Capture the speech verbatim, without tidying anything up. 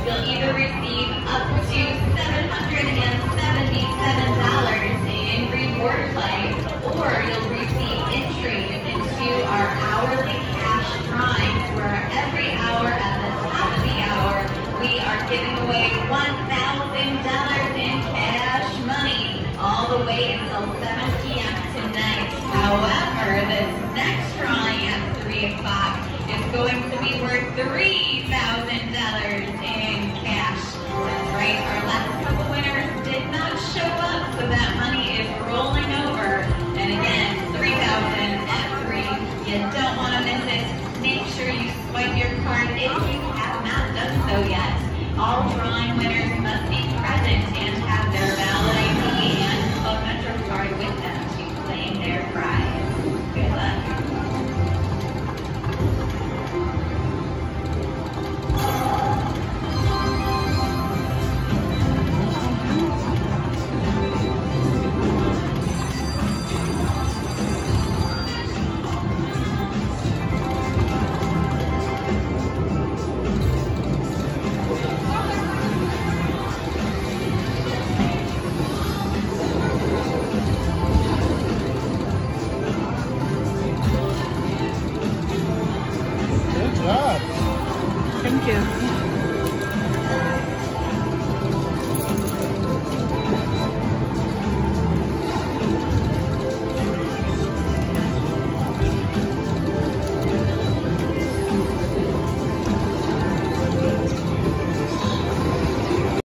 You'll either receive up to seven hundred seventy-seven dollars in reward play, or you'll receive entry into our hourly cash drawings, where every hour at the top of the hour, we are giving away one thousand dollars in cash money, all the way until seven p m tonight. However, this next drawing at three o'clock is going to be worth three thousand dollars in cash. That's right, our last couple winners did not show up, so that money is rolling over. And again, three thousand dollars at three. You don't want to miss it. Make sure you swipe your card if you have not done so yet. All drawing winners must be present and have their valid I D and Club Metro card with them to claim their prize.